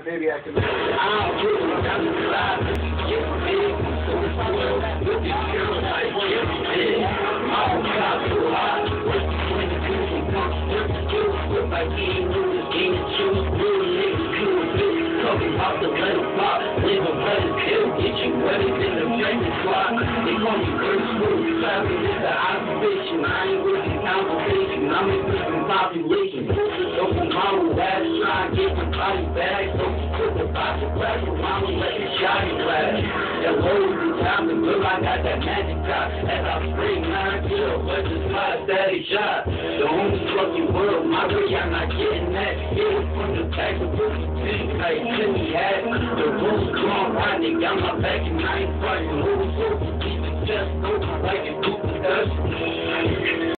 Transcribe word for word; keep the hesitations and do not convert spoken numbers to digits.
baby I can. I don't give a damn about it. Get big, so full. Look at you like get big. I don't got too hot. What's the point of doing pumps? What's the deal? Look like he ain't losing, ain't a juice. Real niggas cool bitch. Talking about the little pop. Live a better kill. Get you wetter than the pregnant squad. They call me Earth School. Traveling is the occupation. I ain't with the conversation. I'm in different population. So from mama last try to get my body back. So put the box of glass for mama let the shotty glass. That low the time to look I got that magic top. As I spray nine kill, but just my daddy shot. The only fucking world, my way I'm not getting that. It was from the back of the thing like Timmy had. The rules gone right, they got my back and I ain't fighting. Who's so deep and just go like a group of dust.